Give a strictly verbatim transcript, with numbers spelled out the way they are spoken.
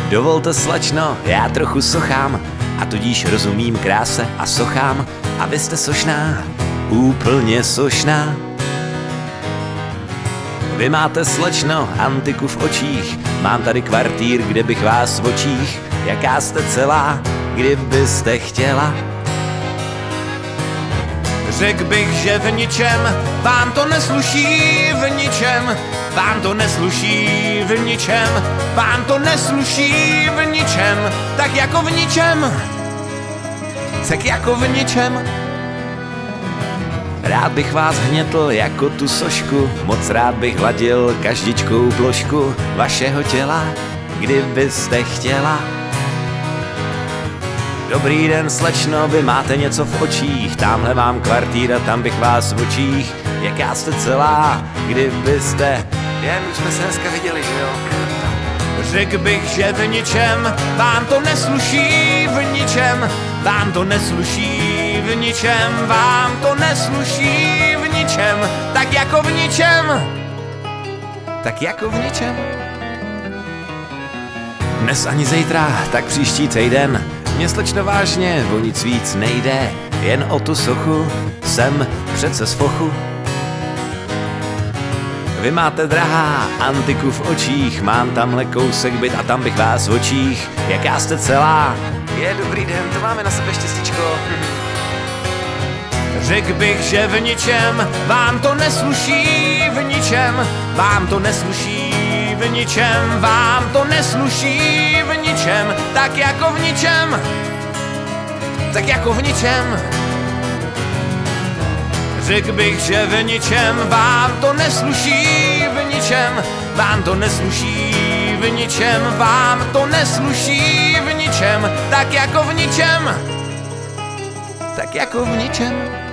Dovolte, slečno, já trochu sochám, a tudíž rozumím kráse a sochám, a vy jste sošná, úplně sošná. Vy máte, slečno, antiku v očích, mám tady kvartír, kde bych vás v očích, jaká jste celá, kdybyste chtěla. Řekl bych, že v ničem vám to nesluší, v ničem vám to nesluší, v ničem vám to nesluší, v ničem, tak jako v ničem, tak jako v ničem. Rád bych vás hnětl jako tu sošku, moc rád bych hladil každičkou plošku vašeho těla, kdybyste chtěla. Dobrý den, slečno, vy máte něco v očích, tamhle mám kvartír a tam bych vás v očích, jaká jste celá, kdybyste, jen už jsme se dneska viděli, že jo? Řekl bych, že v ničem vám to nesluší, v ničem vám to nesluší, v ničem vám to nesluší, v ničem, tak jako v ničem, tak jako v ničem. Dnes ani zítra, tak příští týden, mě, slečno, vážně o nic víc nejde, jen o tu sochu, jsem přece z fochu. Vy máte, drahá, antiku v očích, mám tamhle kousek byt a tam bych vás v očích, jaká jste celá, je dobrý den, to máme na sebe štěstíčko. Řekl bych, že v ničem vám to nesluší, v ničem vám to nesluší, v ničem vám to nesluší, v ničem, tak jako v ničem, tak jako v ničem. Řekl bych, že v ničem vám to nesluší, v ničem vám to nesluší, v ničem vám to nesluší, v ničem, tak jako v ničem, tak jako v ničem.